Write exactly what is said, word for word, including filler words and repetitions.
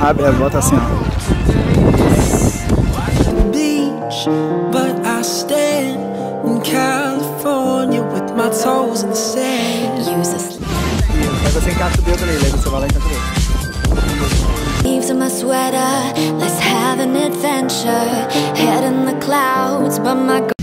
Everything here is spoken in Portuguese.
abre, é, bota assim, ó. But I stand in California with my toes in the sand. Use this. Aí você encaixa o dedo nele, aí você vai lá e encaixa o dedo. Leaves in my sweater, let's have an adventure. Head in the clouds, but my